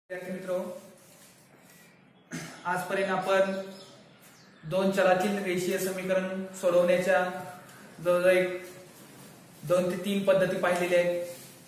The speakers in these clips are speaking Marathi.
मित्रो, आजपर्यंत आपण दोन चलातील रेषीय समीकरण सोडवण्याच्या जवळजवळ 2 ते 3 पद्धती पाहिलेल्या आहेत.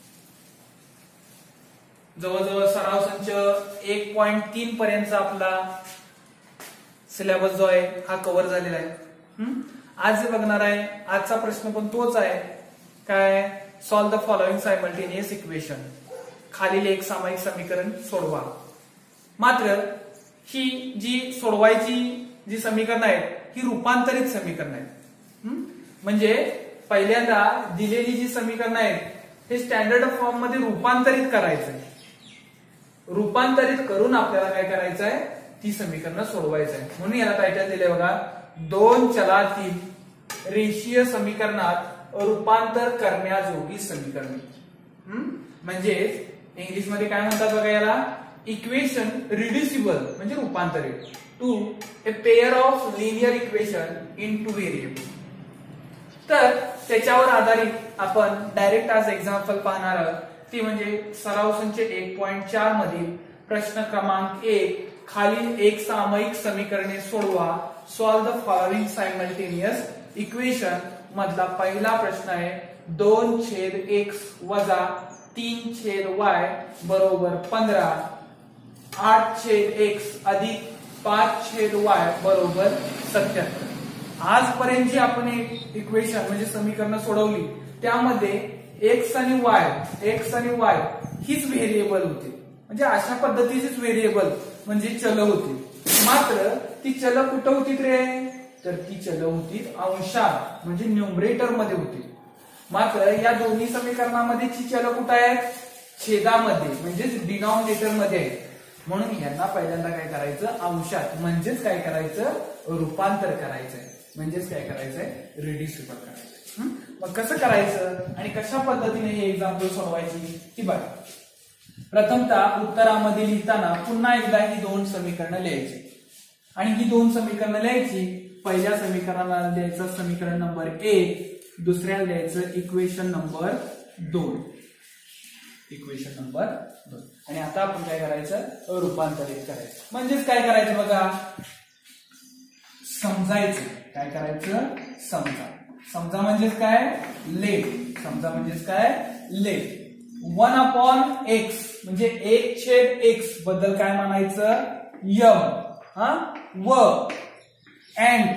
जवळजवळ सराव संच 1.3 पर्यंतचा आपला सिलेबस जो आहे हा कव्हर झालेला आहे. आज जे बघणार आहे, आजचा प्रश्न पण तोच आहे. काय? Solve the following simultaneous equation. खालील एक सामायिक समीकरण सोडवा. मात्र ही जी सोडवायची जी समीकरण आहेत ही रूपांतरित समीकरण आहेत. म्हणजे पहिल्यांदा दिलेली जी समीकरण आहेत हे स्टँडर्ड फॉर्म मध्ये रूपांतरित करायचंय. रूपांतरित करून आपल्याला काय करायचं आहे, ती समीकरण सोडवायचं आहे. म्हणून याला टायटल दिलंय बघा, दोन चलातील रेषीय समीकरणात रूपांतर करण्याजोगी समीकरण. म्हणजे इंग्लिश मध्ये काय म्हणतात बघा याला, इक्वेशन रिड्युसिबल म्हणजे रूपांतरित to a pair of linear equation in two variable. तर त्याच्यावर आधारित आपण डायरेक्ट आज एक्झाम्पल पाहणार आहोत. ती म्हणजे सराव संच 1.4 मधील प्रश्न क्रमांक 1. खालील एक सामायिक समीकरणे सोडवा. Solve the following simultaneous equation मधला पहिला प्रश्न आहे. 2/x वजा 3/y बरोबर 15, 8/x अधिक 5/y बरोबर 77. आजपर्यंत जी आपण एक इक्वेशन म्हणजे समीकरण सोडवली त्यामध्ये x आणि y हीच व्हेरिएबल होती. म्हणजे अशा पद्धतीचीच व्हेरिएबल म्हणजे चल होती. मात्र ती चल कुठं होती रे, तर ती चल होती अंशात म्हणजे न्यूमरेटर मध्ये होती. मात्र या दोन्ही समीकरणामध्ये ची चल कुठं आहे, छेदामध्ये म्हणजेच डिनॉमिनेटर मध्ये आहे. म्हणून यांना पहिल्यांदा काय करायचं, अंशात म्हणजेच काय करायचं, रूपांतर करायचंय. म्हणजेच काय करायचंय, रिड्युसिबल करायचंय. मग कसं करायचं आणि कशा पद्धतीने हे एक्झाम्पल सोडवायची ती बघा. प्रथमतः उत्तरामध्ये लिहिताना पुन्हा एकदा ही दोन समीकरणं लिहायची आणि ही दोन समीकरणं लिहायची. पहिल्या समीकरणाला लिहायचं समीकरण नंबर 1, दुसऱ्याला लिहायचं इक्वेशन नंबर 2. Equation number 2. आणि आता आपण काय करायचं, रूपांतरित करायचं. म्हणजेच काय करायचं बघा, समजायचं. काय करायचं, समजा म्हणजेच काय, लेट. समजा म्हणजेच काय, लेट. 1/x म्हणजे 1/x बद्दल काय म्हणायचं, व अँड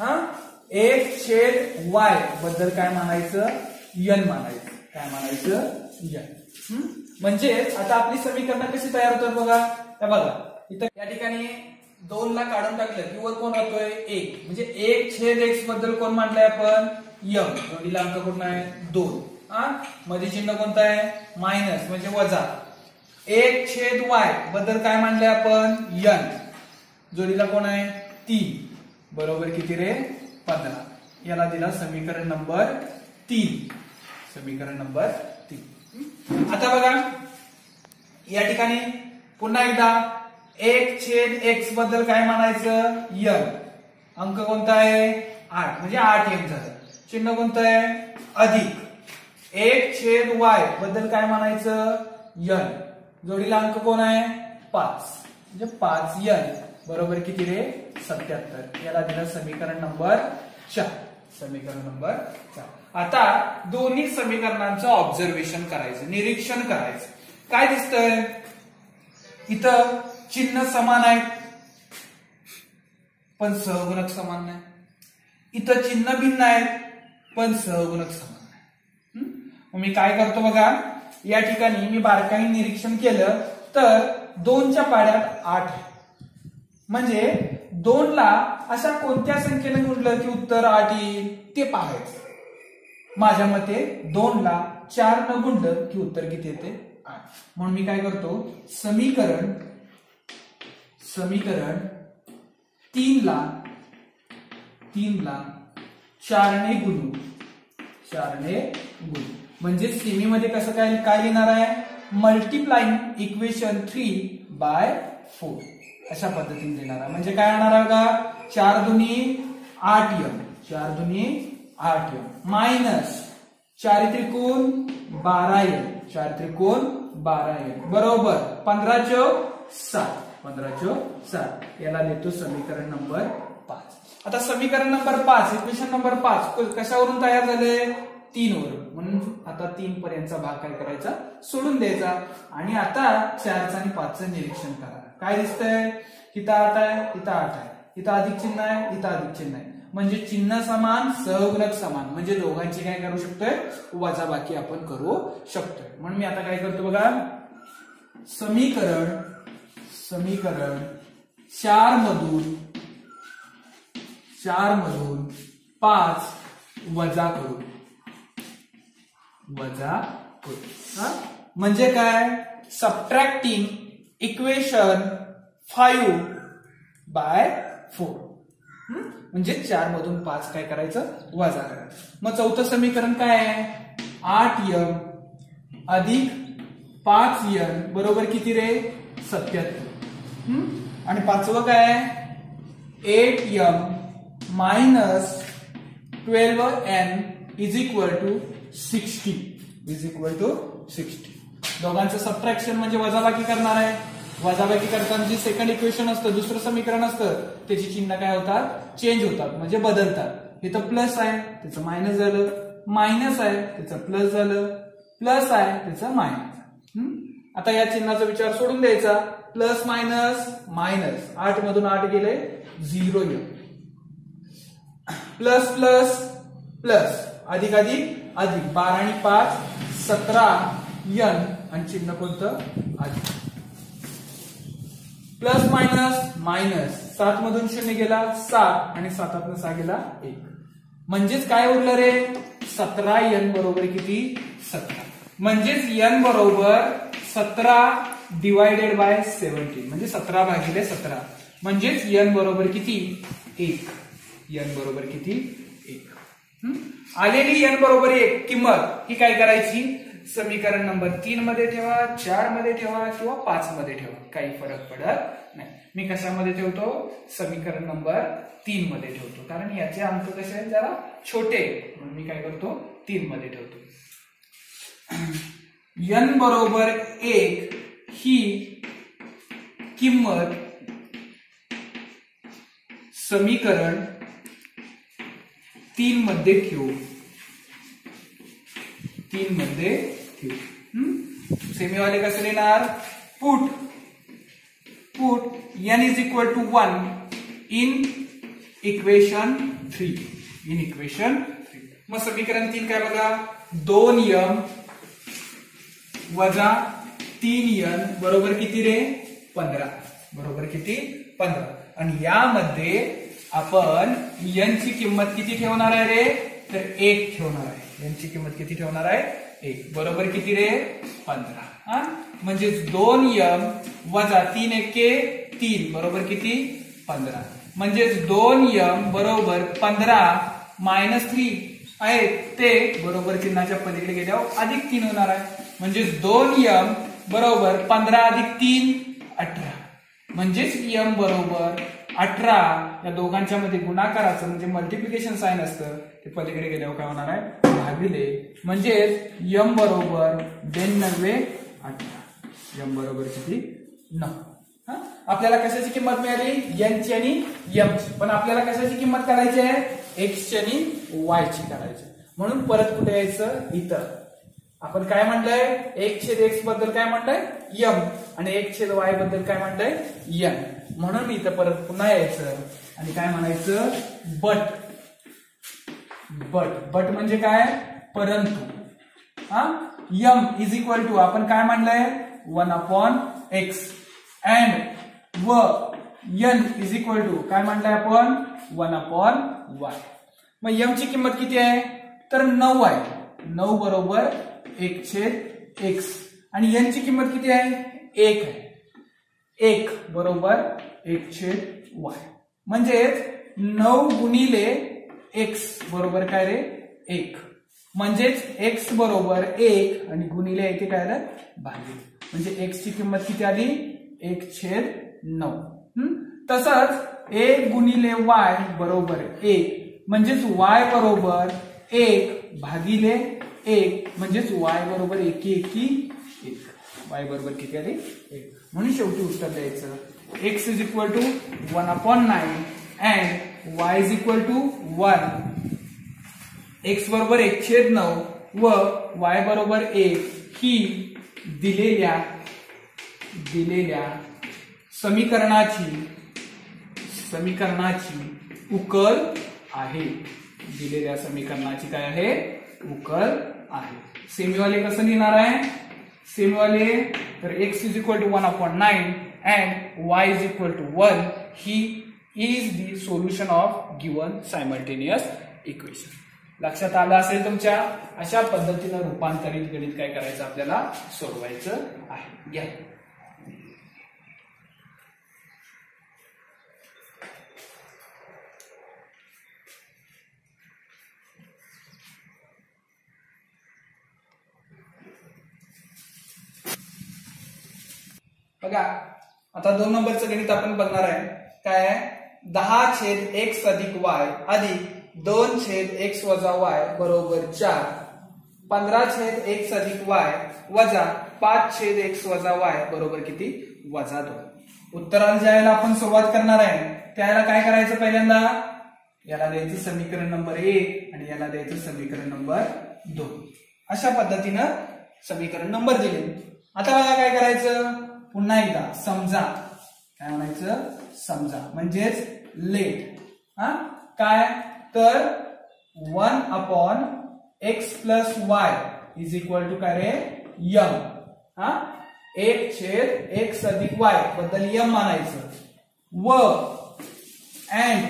1/y बद्दल काय म्हणायचं, n म्हणायचं. काय म्हणायचं, n. म्हणजे आता आपली समीकरण कशी तयार होतात बघा. इथं या ठिकाणी 2 ला काढून टाकलं की वर कोण राहतोय, 1. म्हणजे 1/x बद्दल कोण म्हटलंय आपण, m. जोडीला अंक कोण आहे, 2. मध्ये चिन्ह कोणतं आहे, मायनस म्हणजे वजा. 1/y बद्दल काय म्हणले आपण, n. जोडीला कोण आहे, 3. बरोबर किती रे, 15. याला दिला समीकरण नंबर 3. समीकरण नंबर 3. आता बघा या ठिकाणी पुन्हा एकदा 1/x बद्दल काय म्हणायचं, n. अंक कोणता आहे, 8 म्हणजे 8m झालं. चिन्ह कोणतं आहे, अधिक. 1/y बद्दल काय म्हणायचं, n. जोडीला अंक कोण आहे, 5 म्हणजे 5n. बरोबर किती रे, 77. याला दिलं समीकरण नंबर 4. समीकरण नंबर 4. आता दोन्ही समीकरणांचं ऑब्झर्वेशन करायचं, निरीक्षण करायचं. काय दिसतंय, इथं चिन्ह समान आहेत पण सहगुणक समान नाही. इथं चिन्ह भिन्न आहेत पण सहगुणक समान नाही. मग मी काय करतो बघा, या ठिकाणी मी बारकाईने निरीक्षण केलं तर 2च्या पाड्यात 8 आहे. म्हणजे 2 ला अशा कोणत्या संख्येने गुणलं की उत्तर 8 येईल ते पाहायचं. माझ्या मते 2 ला 4 न गुणलं की उत्तर किती येते, 8. म्हणून मी काय करतो, समीकरण 3 ला 4 ने गुणू. म्हणजे सीमेमध्ये कसं काय लिहिणार आहे, मल्टिप्लाइंग इक्वेशन 3/4 अशा पद्धतीने देणार आहे. म्हणजे काय होणार आहे का, 4 दुनी 8m मायनस 4 त्रिकोण 12m 12n बरोबर 15 चौक 7, 15 चौक 7 याला लिहितो समीकरण नंबर 5. आता समीकरण नंबर 5, इक्वेशन नंबर 5 कशावरून तयार झाले? 3 वरून. म्हणून आता 3 पर्यंतचा भाग काय करायचा? सोडून द्यायचा. आणि आता 4चं आणि 5चं निरीक्षण करा. काय दिसतंय? इथं 8 आहे, इथं 8 आहे, इथं अधिक चिन्ह आहे, इथं अधिक चिन्ह आहे. म्हणजे चिन्ह समान, सहगुणक समान, म्हणजे दोघांची काय करू शकतोय? वजाबाकी आपण करू शकतोय. म्हणून मी आता काय करतो बघा, समीकरण 4 मधून 5 वजा करू. म्हणजे काय? Subtracting equation 5/4. म्हणजे 4 मधून 5 काय करायचं? वजा करायचं. मग चौथं समीकरण काय आहे? 8m अधिक 5n बरोबर किती रे? 77. आणि 5वं काय आहे? 8m minus 12n is equal to 60. दोघांचं सबट्रॅक्शन म्हणजे वजाबाकी करणार आहे. वजाबाकी करताना जे सेकंड इक्वेशन असतं, दुसरं समीकरण असतं, त्याची चिन्ह काय होतात? चेंज होतात, म्हणजे बदलतात. इथं प्लस आहे, त्याचं मायनस झालं, मायनस आहे, त्याचं प्लस झालं, प्लस आहे, त्याचं मायनस. आता या चिन्हाचा विचार सोडून द्यायचा. प्लस मायनस मायनस, 8 मधून 8 गेले 0m, प्लस प्लस प्लस, अधिक अधिक अधिक, 12 आणि 5 17n आणि चिन्ह कोणतं? अधिक. प्लस मायनस मायनस, 7 मधून 0 गेला 7 आणि 7 6 गेला 1. म्हणजेच काय उरलं रे? 17n बरोबर किती? 17. म्हणजेच n बरोबर 17 डिवायडेड बाय 17, म्हणजे 17 भागिले 17. म्हणजेच n बरोबर किती? 1. n बरोबर किती? 1. आलेली n बरोबर 1 किंमत ही काय करायची? समीकरण नंबर 3 मध्ये ठेवा, 4 मध्ये ठेवा किंवा 5 मध्ये ठेवा, काही फरक पडत नाही. मी कशामध्ये ठेवतो? समीकरण नंबर 3 मध्ये ठेवतो, कारण याचे अंक कसे आहेत? जरा छोटे, म्हणून मी काय करतो? 3 मध्ये ठेवतो. n बरोबर 1 ही किंमत समीकरण 3 मध्ये ठेवू. 3 मध्ये ठेवू. सेमीवाले कसं लिहिणार? Put n is equal to 1 in equation 3. मग समीकरण 3 काय बघा? 2m वजा 3n बरोबर किती रे? 15. बरोबर किती? 15. आणि यामध्ये आपण n ची किंमत किती ठेवणार आहे रे? तर 1 ठेवणार आहे. n ची किंमत किती ठेवणार आहे? 1. बरोबर किती रे? 15. म्हणजे 2m वजा 3 एके 3 बरोबर किती? 15. म्हणजे 2m बरोबर 15 मायनस 3 आहे ते बरोबर चिन्हाच्या पलीकडे गेल्यावर अधिक 3 होणार आहे. म्हणजे 2m बरोबर 15 अधिक 3 18. म्हणजेच m बरोबर 18. या दोघांच्या मध्ये गुणाकाराचं म्हणजे मल्टिप्लिकेशन साइन असतं, ते पलीकडे गेल्यावर काय होणार आहे? भागिले. म्हणजेच m बरोबर 92 18. m बरोबर किती? 9. आपल्याला कशाची किंमत मिळाली? n ची आणि m ची. पण आपल्याला कशाची किंमत काढायची आहे? x ची आणि y ची काढायची. म्हणून परत कुठे यायचं? इथं आपण काय म्हणलंय? 1/x बद्दल काय म्हणलंय? m. आणि 1/y बद्दल काय म्हणलंय? n. म्हणून इथं परत पुन्हा यायचं आणि काय म्हणायचं? बट म्हणजे काय? परंतु. m इज इक्वल टू आपण काय म्हणलंय? 1/x अँड व n इज इक्वल टू काय म्हणलंय आपण? 1/y. मग m ची किंमत किती आहे? तर 9 आहे. 9 बरोबर 1/x. आणि n ची किंमत किती आहे? 1 आहे. 1 बरोबर 1/y. म्हणजेच 9 गुणिले x बरोबर काय रे? 1. म्हणजेच x बरोबर 1 आणि गुणिले 1 काय आलं? भागिले. म्हणजे x ची किंमत किती आली? 1/9. तसंच 1 गुणिले y बरोबर 1. म्हणजेच y बरोबर 1 भागिले 1. म्हणजेच y बरोबर 1 1 1. y बरोबर किती आली 1. म्हणून शेवटी उत्तर द्यायचं x is equal to 1/9 and y is equal to 1. x बरोबर 1/9 व y बरोबर 1 ही दिलेल्या समीकरणाची उकल आहे. दिलेल्या समीकरणाची काय आहे उकल आहे. सेमीवाले कसं लिहिणार आहे सेमीवाले तर x is equal to 1/9 and y is equal to 1 ही is the solution of given simultaneous equation. लक्षात आलं असेल तुमच्या. अशा पद्धतीनं रूपांतरित गणित काय करायचं आपल्याला सोडवायचं आहे. घ्या बघा आता 2 नंबरचं गणित आपण बघणार आहे. काय आहे 10/x अधिक y अधिक 2/x वजा y बरोबर 4. 15/x अधिक y वजा 5/x वजा y बरोबर किती वजा 2. उत्तराला ज्याला आपण सुरुवात करणार आहे त्याला काय करायचं पहिल्यांदा याला द्यायचं समीकरण नंबर 1 आणि याला द्यायचं समीकरण नंबर 2. अशा पद्धतीनं समीकरण नंबर दिले. आता बघा काय करायचं पुन्हा एकदा समजा काय म्हणायचं समजा म्हणजेच लेट काय तर 1/x plus y is equal to काय रे m. 1/x अधिक y बद्दल m मानायचं व अँड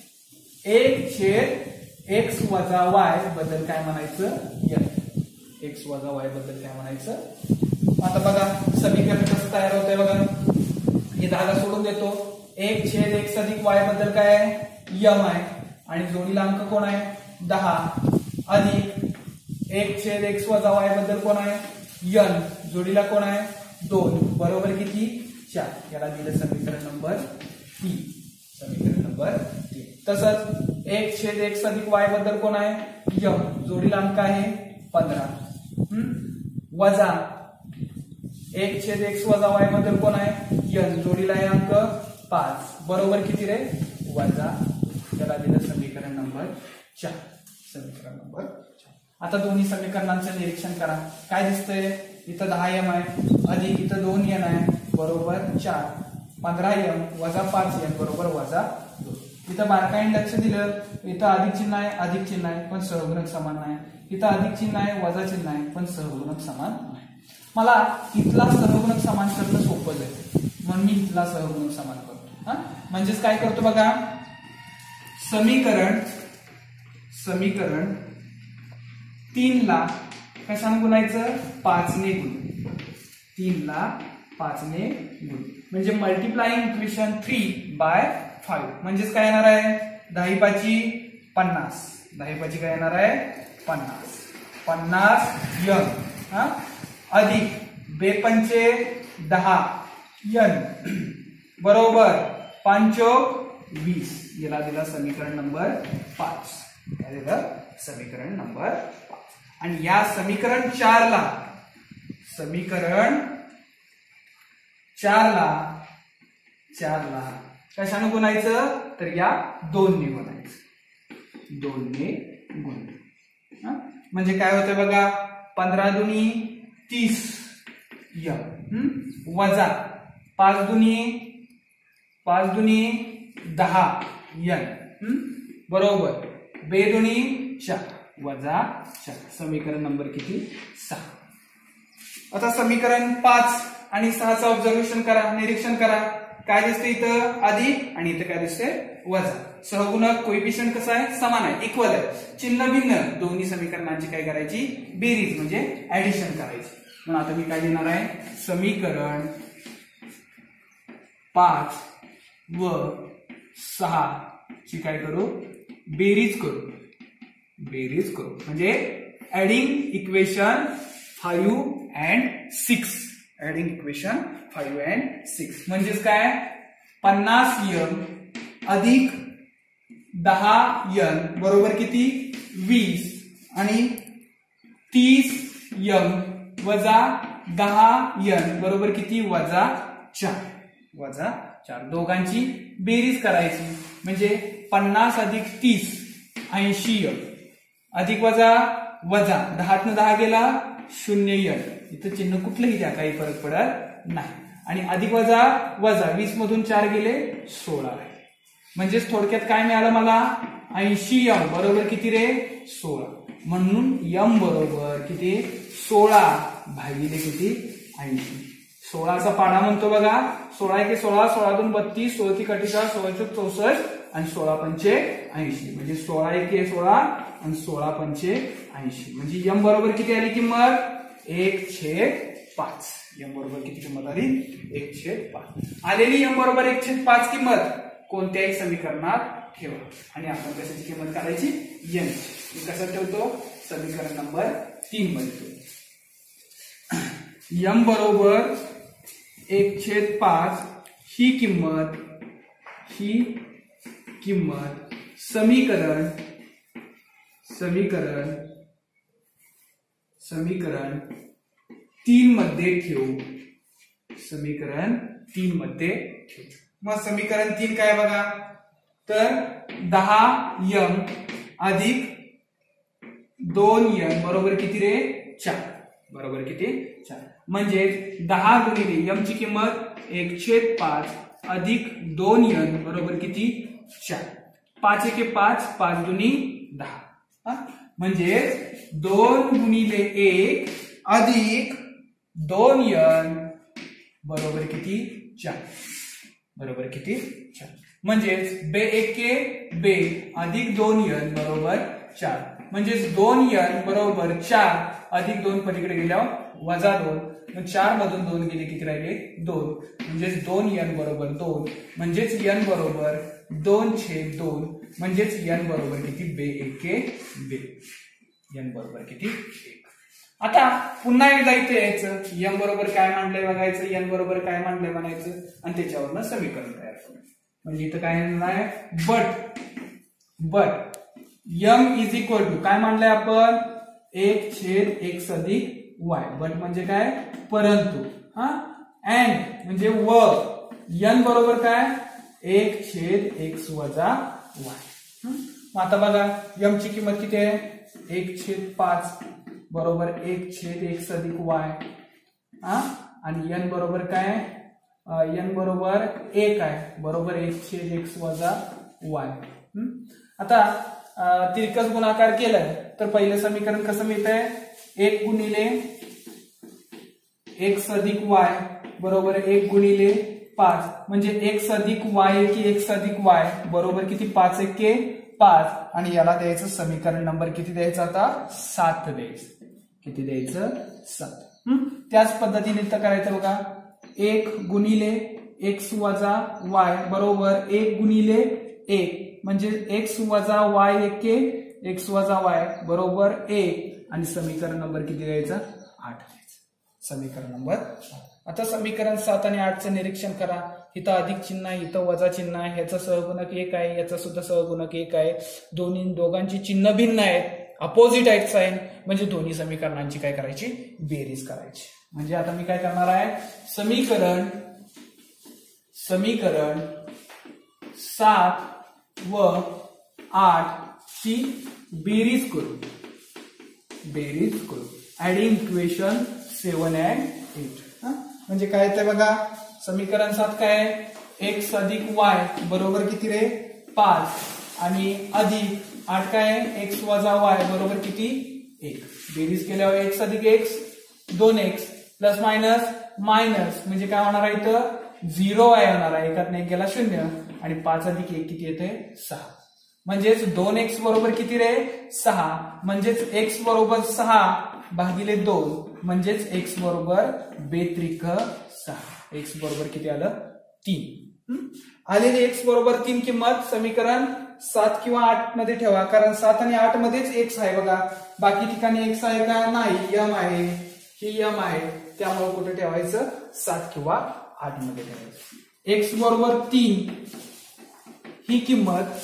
1/x वजा y बद्दल काय म्हणायचं m. x वजा y बद्दल काय म्हणायचं. आता बघा समीकरण कसं तयार होतंय बघा. हे 10 सोडून देतो. 1/x अधिक y बद्दल काय आहे m आहे आणि जोडीला अंक कोण आहे 10 अधिक 1/x वजा y बद्दल कोण आहे n जोडीला कोण आहे 2 बरोबर किती 4. याला दिलं समीकरण नंबर 3. समीकरण नंबर 3. तसंच 1/x अधिक y बद्दल कोण आहे m जोडीला अंक आहे 15 वजा 1/x वजा y बद्दल कोण आहे n जोडीला आहे अंक 5 बरोबर किती रे वजा. त्याला दिलं समीकरण नंबर 4. समीकरण नंबर 4. आता दोन्ही समीकरणांचं निरीक्षण करा. काय दिसतंय इथं 10m आहे अधिक इथं 2n आहे बरोबर 4. 15m वजा 5n बरोबर वजा 2. इथं बारकाईने लक्ष दिलं इथं अधिक चिन्ह आहे पण सहगुणक समान नाही. इथं अधिक चिन्ह आहे वजा चिन्ह आहे पण सहगुणक समान नाही. मला इथला सहगुणक समान करणं सोपं जाईल म्हणून मी इथला सहगुणक समान करतो. म्हणजेच काय करतो बघा समीकरण 3 ला कशाने गुणायचं 5 ने गुण. 3 ला 5 ने गुण म्हणजे मल्टिप्लाइंग इक्वेशन 3/5 म्हणजेच काय येणार आहे 10 50. 10 काय येणार आहे 50 m अधिक 2 10 n बरोबर 5 20. याला दिला समीकरण नंबर 5. काय दिलं समीकरण नंबर 5. आणि या समीकरण 4 ला कशाने गुणायचं तर या 2 ने गुणायचं. 2 ने गुण म्हणजे काय होतं बघा 15 दुनी 30 m वजा 5 दुनी 10 n बरोबर 2 दुनी 4 वजा 4. समीकरण नंबर किती 6. आता समीकरण 5 आणि 6 चं ऑब्झर्वेशन करा निरीक्षण करा. काय दिसते इथं अधिक आणि इथं काय दिसते वजा. सहगुणक कोएफिशियंट कसं आहे समान आहे इक्वल आहे. चिन्ह भिन्न दोन्ही समीकरणांची काय करायची बेरीज म्हणजे ऍडिशन करायची. म्हणून आता मी काय लिहिणार आहे समीकरण 5 व 6 ची काय करू बेरीज करू म्हणजे adding equation 5 and 6. Adding equation 5 and 6 म्हणजेच काय 50m अधिक 10n बरोबर किती 20 आणि 30m वजा 10n बरोबर किती -4 दोघांची बेरीज करायची म्हणजे 50 अधिक 30 80n अधिक वजा 10 न 10 गेला 0n इथं चिन्ह कुठलंही द्या काही फरक पडत नाही आणि अधिक वजा 20 मधून 4 गेले 16 म्हणजेच थोडक्यात काय मिळालं मला 80m बरोबर किती रे 16 म्हणून m बरोबर किती 16 भागिले किती 80 16चा पाढा म्हणतो बघा 16 × 16 16 × 32 16 × 48 16 × 64 आणि 16 × 80 म्हणजे 16 × 16 आणि 16 × 80 म्हणजे m बरोबर किती आली किंमत 1/5 m बरोबर किती किंमत आली 1/5 आलेली m बरोबर 1/5 किंमत कोणत्याही समीकरणात ठेवा आणि आपण कशाची किंमत काढायची n मी कसं ठेवतो समीकरण नंबर 3 मध्ये ठेवतो m बरोबर 1/5 ही किंमत समीकरण 3 मध्ये ठेवू मग समीकरण 3 काय बघा तर 10m अधिक 2n बरोबर किती रे 4 बरोबर किती 4 म्हणजे 10 गुणिले m ची किंमत 1/5 अधिक 2n बरोबर किती 4 5 × 5 5 दुनी 10 म्हणजे 2 गुणिले 1 अधिक 2n बरोबर किती 4 बरोबर किती 4 म्हणजेच बे 1 बे अधिक 2n बरोबर 4 म्हणजेच 2n बरोबर 4 अधिक 2 पलीकडे गेल्यावर वजा 2 मग 4 मधून 2 गेले किती राहिले 2 म्हणजेच 2n बरोबर 2 म्हणजेच n बरोबर 2/2 म्हणजेच n बरोबर किती बे 1 बे n बरोबर किती 1 आता पुन्हा एकदा इथे यायचं m बरोबर काय मांडलंय बघायचं n बरोबर काय मांडलंय म्हणायचं आणि त्याच्यावरनं समीकरण तयार करायचं म्हणजे इथं काय आहे but m is equal to काय मांडलंय आपण 1/x अधिक y बट म्हणजे काय परंतु अँड म्हणजे व n बरोबर काय 1/x वजा y मग आता बघा m ची किंमत किती आहे 1/5 बरोबर 1/x अधिक y आणि n बरोबर काय n बरोबर 1 आहे बरोबर 1/x वजा y आता तिरकस गुणाकार केलाय तर पहिलं समीकरण कसं मिळतंय 1 गुणिले x अधिक y बरोबर 1 गुणिले 5 म्हणजे x अधिक y की x अधिक y बरोबर किती 5/1 5 आणि याला द्यायचं समीकरण नंबर किती द्यायचं आता 7 द्यायचं किती द्यायचं 7 त्याच पद्धतीने इथं करायचं बघा 1 गुणिले x वजा y बरोबर 1 गुणिले 1 म्हणजे x वजा y 1 x वजा y बरोबर 1 आणि समीकरण नंबर किती द्यायचं 8 द्यायचं समीकरण नंबर 8 आता समीकरण 7 आणि 8 चं निरीक्षण करा इथं अधिक चिन्ह आहे इथं वजा चिन्ह आहे ह्याचं सहगुणक 1 आहे याचं सुद्धा सहगुणक 1 आहे दोघांची चिन्ह भिन्न आहेत अपोजिट आहेत साइन म्हणजे दोन्ही समीकरणांची काय करायची बेरीज करायची म्हणजे आता मी काय करणार आहे समीकरण 7 व 8 ची बेरीज करू ऍडिंग इक्वेशन 7 and 8 म्हणजे काय ते बघा समीकरण 7 काय x अधिक y बरोबर किती रे 5 आणि अधिक 8 काय x वजा y बरोबर किती 1 बेरीज केल्यावर x अधिक x 2x प्लस मायनस म्हणजे काय होणार आहे इथं 0 आहे होणार आहे एकात 1 गेला 0 आणि 5 अधिक 1 किती येते 6 म्हणजेच 2x बरोबर किती रे 6 म्हणजेच x बरोबर 6 भागिले 2 म्हणजेच x बरोबर 6 x बरोबर किती आलं 3 आलेली x बरोबर 3 किंमत समीकरण 7 किंवा 8 मध्ये ठेवा कारण 7 आणि 8 मध्येच x आहे बघा बाकी ठिकाणी x आहे का नाही m आहे ही m आहे त्यामुळे कुठे ठेवायचं 7 किंवा 8 मध्ये ठेवायचं x बरोबर 3 ही किंमत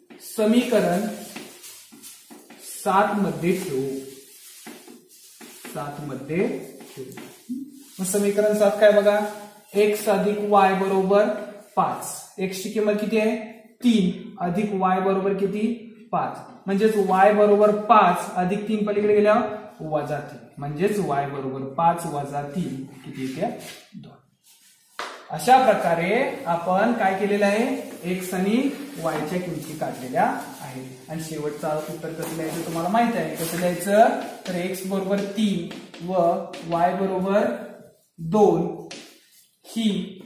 समीकरण 7 मध्ये ठेवू 7 मध्ये ठेवू. मग समीकरण 7 काय बघा, x अधिक y बरोबर 5. x ची किंमत किती आहे 3 अधिक y बरोबर किती 5. म्हणजेच y बरोबर 5 अधिक 3 पलीकडे गेल्यावर वजा 3. म्हणजेच y बरोबर 5 वजा 3 किती येते 2. अशा प्रकारे आपण काय केलेलं आहे, x आणि y च्या किमती काढलेल्या आहेत. आणि शेवटचं उत्तर कसं लिहायचं तुम्हाला माहित आहे. कसं लिहायचं, तर x बरोबर 3 व y बरोबर 2 ही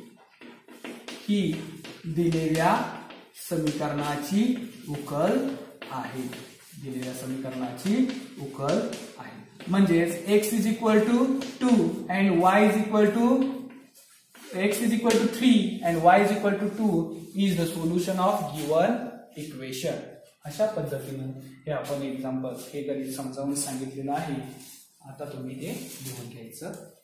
दिलेल्या समीकरणाची उकल आहे. दिलेल्या समीकरणाची उकल आहे. म्हणजेच x is equal to 2 and y is equal to x is equal to 3 and y is equal to 2 is the solution of given equation. अशा पद्धतीने हे आपण एक्झाम्पल हे गणित समजावून सांगितलेलं आहे. आता तुम्ही ते लिहून घ्यायचं